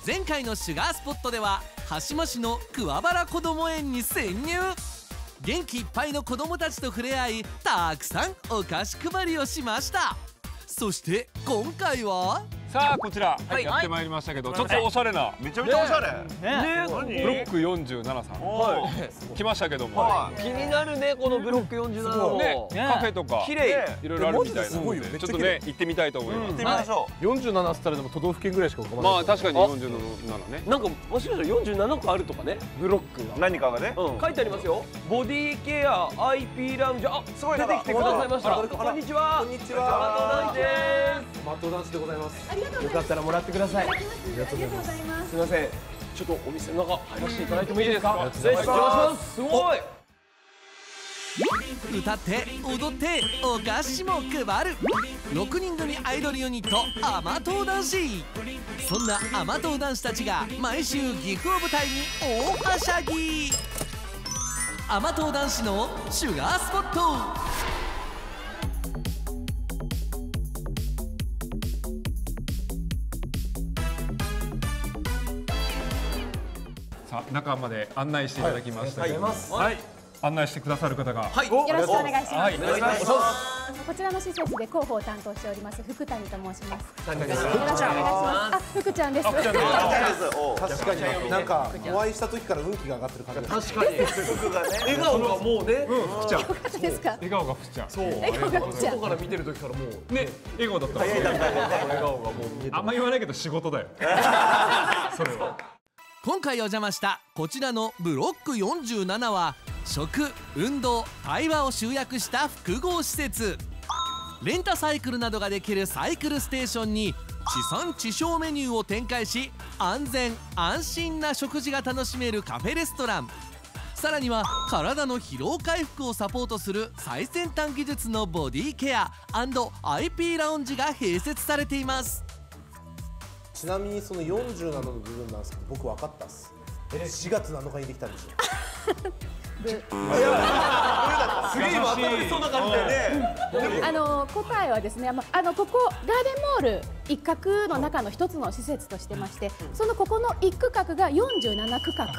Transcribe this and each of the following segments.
前回のシュガースポットでは羽島市の桑原こども園に潜入。元気いっぱいの子どもたちと触れ合い、たくさんお菓子配りをしました。そして今回はさあこちらやってまいりましたけど、ちょっとおしゃれなめちゃめちゃおしゃれ。 ブロック47さん来ましたけども、 気になるねこのブロック47もねカフェとか綺麗いろいろあるみたいなので、ちょっとね行ってみたいと思います。 行ってみましょう。 47っつったらでも都道府県ぐらいしか浮かばない。 まあ確かに47ね。 なんかもしかしたら47個あるとかね、ブロックが何かがね。 書いてありますよ。ボディケア IP ラウンジ、あ、 すごい出てきてくださいました。こんにちは。 こんにちは。 マットダンスです。 マットダンスでございます。 よかったらもらってください。ありがとうございます。すみません。ちょっとお店の中入らせていただいてもいいですか。失礼します。すごい。 歌って踊ってお菓子も配る6人組アイドルユニット甘党男子。そんな甘党男子たちが毎週岐阜を舞台に大はしゃぎ。甘党男子のシュガースポット。 さあ中まで案内していただきましたけど、 はい。 案内してくださる方が、 よろしくお願いします。 はい、お願いします。 こちらの施設で広報を担当しております福谷と申します。よろしくお願いします。あ、福ちゃんです。 確かになんかお会いした時から運気が上がってる感じです。 確かに。笑顔がもうね。 福ちゃん。 よかったですか。 笑顔が福ちゃん。そう。 笑顔が福ちゃん。 外から見てる時からもうね、笑顔だったら。 笑顔がもう見えて。 あんま言わないけど仕事だよ。それは。 今回お邪魔したこちらのブロック47は食、運動、対話を集約した複合施設。レンタサイクルなどができるサイクルステーションに地産地消メニューを展開し、安全安心な食事が楽しめるカフェレストラン。さらには体の疲労回復をサポートする最先端技術のボディケア&IP ラウンジが併設されています。 ちなみにその47の部分なんですけど、僕分かったっす。4月7日にできたんでしょ。 すげえ当たりそうな感じだよね。 答えはですね、ここガーデンモール一角の中の一つの施設としてまして、そのここの一区画が47区画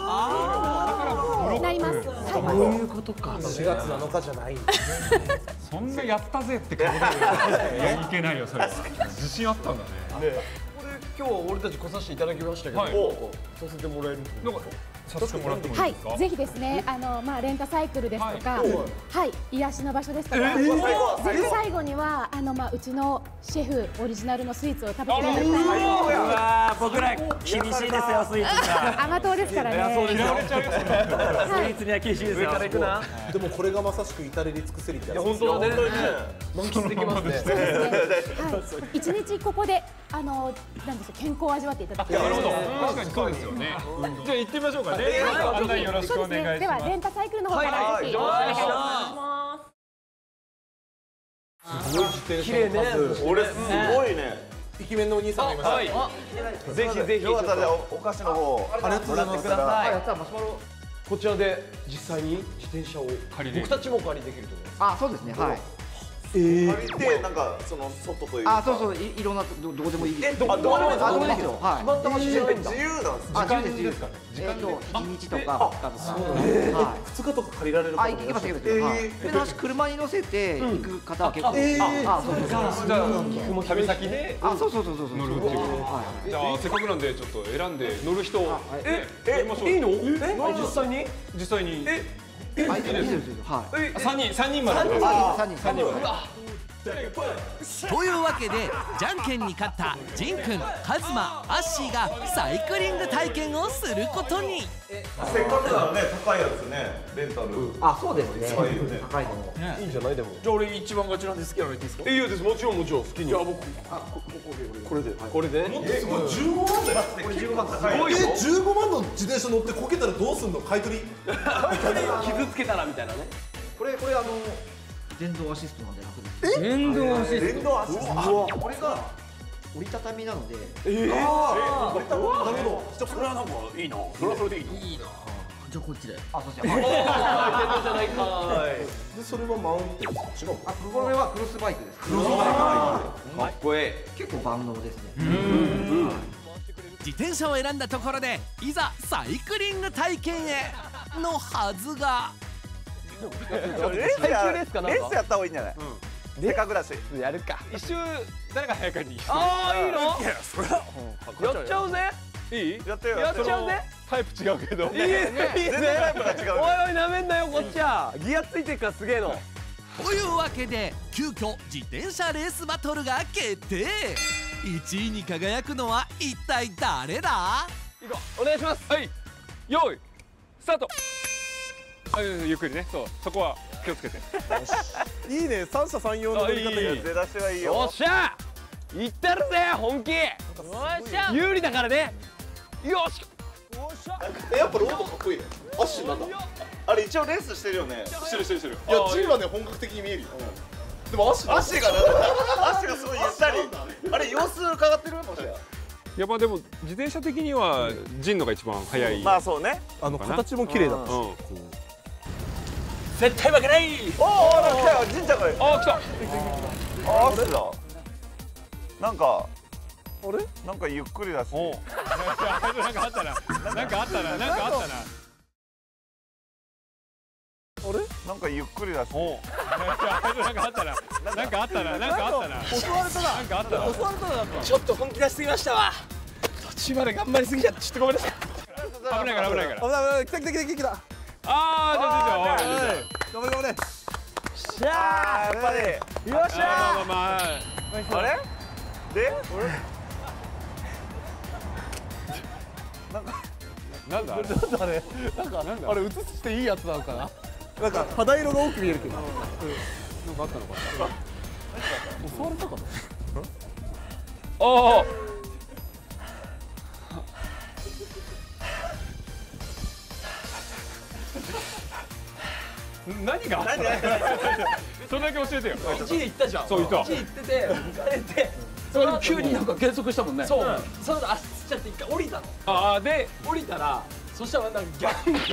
になります。 そういうことか。 4月7日じゃないんですね。 そんなやったぜって顔でいけないよそれ。自信あったんだね。 今日俺たち来させていただきましたけど、させてもらえるんですか。 させてもらってもいいですか。 ぜひですね、レンタサイクルですとか、癒しの場所ですとか、ぜひ最後にはうちのシェフオリジナルのスイーツを食べていただきたい。 僕ら厳しいですよ、スイーツが。 甘党ですからね。 嫌われちゃうよ。 スイーツには厳しいですよ。 でもこれがまさしく至れり尽くせりってやつです。 本当だね。満喫できますね。 一日ここでなんですよ、健康を味わっていただきたい。 なるほど。確かにそうですよね。じゃあ行ってみましょうかね。案内よろしくお願いします。 ではレンタサイクルの方からぜひお願いします。 すごい自転車綺麗ね。 俺すごいね。 イケメンのお兄さんがいました。 ぜひぜひ。よかったらお菓子の方ありがとうございます。 やったマシュマロ。こちらで実際に自転車を僕たちもお借りできると思います。 あ、そうですね。はい。 借りてなんかその外というか。 あ、そうそう、いろんなどこでもいいです。 どこでもいいですか。 どこでもいいけど、はい。 決まった場所じゃないんだ。自由なんです。 あ、自由ですかね。1日とか2日とか。はい。 2日とか借りられる。 あ、行きます行きます。はい。で、車に乗せて行く方は結構。あ、そうそう。 じゃあ旅先であ、そうそうそうそう。 乗るっていう。じゃあせっかくなんでちょっと選んで乗る人。 いいの？実際に？ 実際に。 はい、いいです。はい。 3人まで。 3人。 というわけでじゃんけんに勝ったジンくん、カズマ、アッシーがサイクリング体験をすることに。 せっかくならね、高いやつね、レンタル。 あ、そうですね。 高いよね。 高いの。 いいんじゃないでも。じゃあ俺一番ガチなんで好きなの言っていいですか？いいです。もちろんもちろん好きに。じゃあ僕これで。これで。 もっとすごい15万だよ。 15万高い。 15万の自転車乗ってこけたらどうすんの？買い取り。 傷つけたらみたいなね。 これ電動アシストなんで楽です。 電動アシスト。 電動アシスト。 これが折りたたみなので。 なるほど。 それはなんかいいな。それはそれでいいな。 いいな。じゃあこっちで。あ、そっち。 電動じゃないか。 でそれはマウンテン違う。 あ、これはクロスバイクです。 かっこいい。 結構万能ですね。 自転車を選んだところでいざサイクリング体験へのはずが、 レースやった方がいいんじゃない？せっかくだし。 やるか。 一周誰が早いかに。 ああいいの？やっちゃうぜ。いい？ やってよ。 やっちゃうぜ。 タイプ違うけど。 いいね。 全然タイプが違う。 おいおいなめんなよこっちは。ギアついてるからすげえの。 というわけで急遽自転車レースバトルが決定。1位に輝くのは一体誰だ？ いこうお願いします。 はい。用意スタート。ゆっくりね。そこは気をつけて。 いいね、三者三様の乗り方。 出だしはいいよ。 よっしゃ。いってるぜ本気。よっしゃ。有利だからね。よし。 やっぱロードかっこいいね。アッシュなんだ。あれ一応レースしてるよね。してる。いや、ジンはね本格的に見えるよ。でもアッシュがすごいゆったり。あれ様子伺ってるもしや。 いやまあでも自転車的にはジンのが一番速い。 まあそうね。 形も綺麗だったし。 絶対負けない。 おお、来たよ、ジンちゃんが。 あ来た。 あ、アッシュだ。なんかゆっくりだし。 なんかあったな。 なんかゆっくりだし。 なんかあったな。襲われたな。 ちょっと本気出しすぎましたわ。途中まで頑張りすぎちゃってちょっとごめんなさい。 危ないから。 危ない、来た。 ああ、 頑張れ。 しゃあ、 やっぱり。 よっしゃ。 あれ？で？ なんだあれ、あれ映していいやつなのかな。なんか肌色が多く見えるけど。なんかあったのかな。襲われたかな。 ああ。何が？それだけ教えてよ。 1位で行ったじゃん。 そういた。 1位行ってて抜かれて、その後急になんか減速したもんね。そう。その後足つっちゃって一回降りたの。 ああで降りたら。そしたらなんかギャング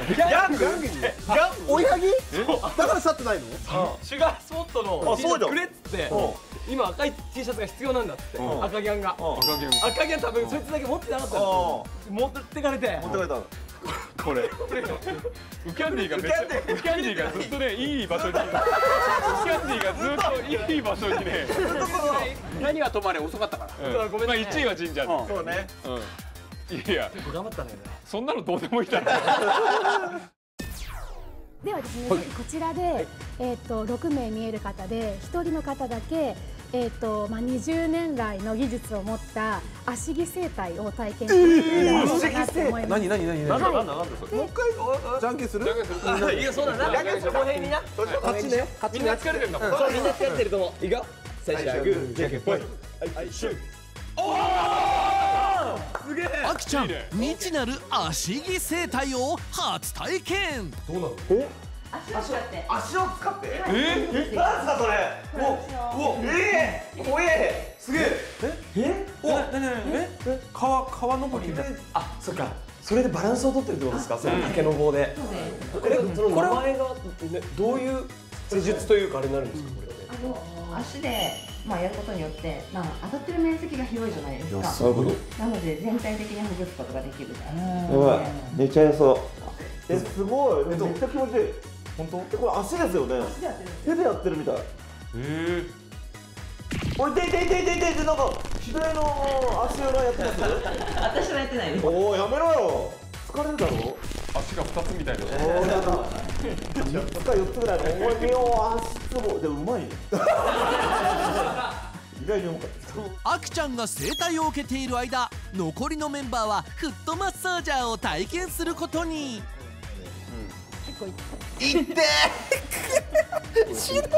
追いはぎ？だから去ってないの？ シュガースポットの T シャツくれっつって今赤い T シャツが必要なんだって赤ギャンが赤ギャン多分そいつだけ持ってなかったの持ってかれてこれ。 ウキャンディがずっとねいい場所にウキャンディがずっといい場所にね何は止まれ遅かったからごめんな1位は神社そうね。 いや頑張ったねそんなのどうでもいいだろではですね、こちらで、6名見える方で1人の方だけ、20年来の技術を持った足着整体を体験していただこうかなと思います。 何？もう一回じゃんけんする？ いやそうだな。公平にな。 勝ちね。 みんな疲れてるんだもんそうみんな疲れてると思う。いいか。最初はグーじゃんけんぽい。はいシュー。すげえ。 あきちゃん未知なる足着整体を初体験。 どうなの？ 足を使って。なんですかそれ。怖え。すげえ。 川登りみたいな。 あ、そっか。それでバランスを取ってるってことですか？その竹の棒で。その名前がどういう施術というかあれになるんですか？ 足でやることによって当たってる面積が広いじゃないですか。なので全体的にほぐすことができる。 寝ちゃいそう。すごい。めっちゃ気持ちいい。本当？これ足ですよね。手でやってるみたい。俺でなんか左の足裏やってます？ 私はやってないです。 おおやめろよ。疲れるだろ。 足が2つみたいなおおやだ。3つか4つぐらい。お前見よう足つぼでうまいね。意外に重かった。 あきちゃんが整体を受けている間、残りのメンバーはフットマッサージャーを体験することに。 いってー。死ぬ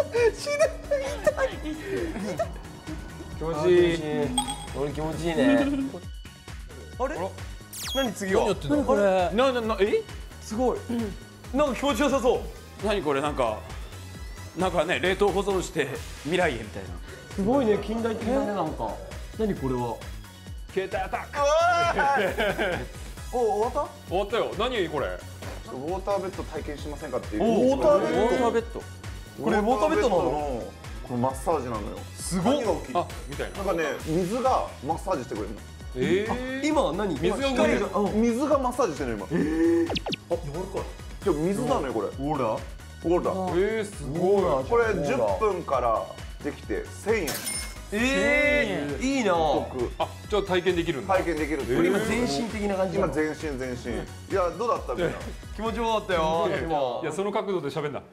気持ちいい。俺気持ちいいね。あれ？何次は？何これ？すごい。なんか気持ちよさそう。 何これなんかね冷凍保存して未来へみたいな。 すごいね近代的だねなんか。何これは？ 携帯アタック。 お終わった？ 終わったよ。何これ？ ウォーターベッド体験しませんかっていう。 ウォーターベッド。これウォーターベッドなの？ このマッサージなのよ。 すごい。 あ、みたいな。なんかね水がマッサージしてくれるの。 今何？ 水が動いてる。 水がマッサージしてる今。あ、柔らかい。じゃ水なのよこれ。ほら。ほら。 すごい。 これ10分からできて1000円。 いいな。 あ、じゃあ体験できるんだ。 体験できる。 今全身的な感じ。 今全身。いやどうだったみんな。 気持ちよかったよ。 いやその角度で喋んな。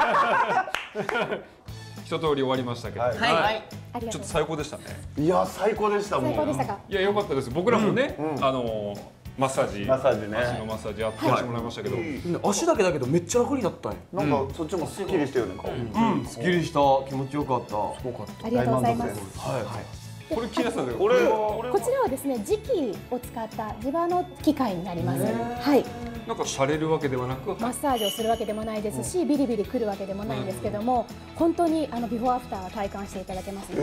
一通り終わりましたけど。 はい。 ちょっと最高でしたね。 いや最高でしたもん。 最高でしたか。 いや良かったです。僕らもね、マッサージ、 ね。 足のマッサージやってしてもらいましたけど、 足だけだけどめっちゃ楽になったね。 なんかそっちもスッキリしてるね顔。 すっきりした。気持ちよかった。すごかった。 ありがとうございます。 これ気になったんだけど、 こちらはですね、磁気を使った自場の機械になります。はい。 なんかされるわけではなく、 マッサージをするわけでもないですし、ビリビリくるわけでもないんですけども、本当にビフォーアフター体感していただけます。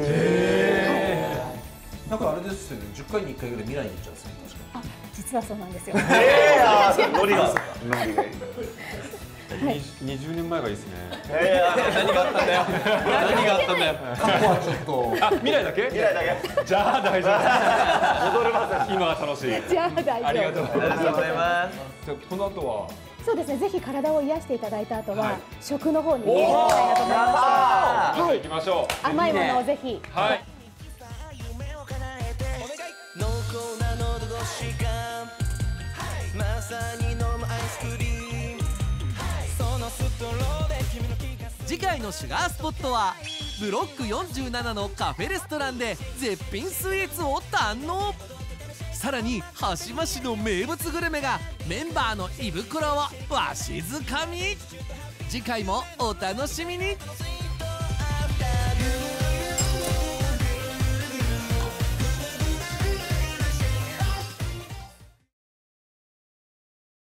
なんかあれですよね、10回に1回ぐらい未来に行っちゃうんですね、確かあ、実はそうなんですよ。 ノリがいい。 20年前がいいですね。 何があったんだよ。何があったんだよ。 過去はちょっとあ、未来だけ？ 未来だけ。 じゃあ大丈夫。戻れません。今は楽しい。 じゃあ大丈夫。 ありがとうございます。 ありがとうございます。 じゃあこの後は。 そうですね、ぜひ体を癒していただいた後は、食の方に行きたいなと思いまして、 はい、行きましょう。 甘いものをぜひ。 はい。 次回のシュガースポットはブロック47のカフェレストランで絶品スイーツを堪能。さらに羽島市の名物グルメがメンバーの胃袋をわしづかみ。次回もお楽しみに。